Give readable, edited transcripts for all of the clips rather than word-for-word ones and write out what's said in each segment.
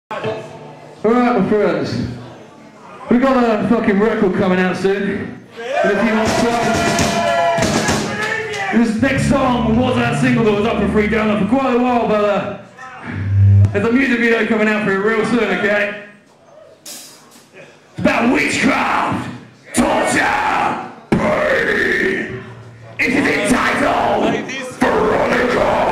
Alright my friends, we've got a fucking record coming out soon, in a few months time. This next song was our single that was up for free download for quite a while, but there's a music video coming out for it real soon, okay? It's about witchcraft, torture, pain. It is entitled Veronica.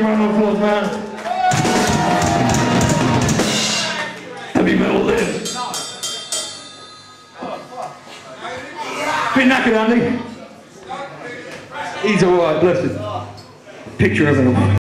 round of applause, man. Heavy metal lives. Bit knackered, Andy. He's alright, bless him. Picture of him.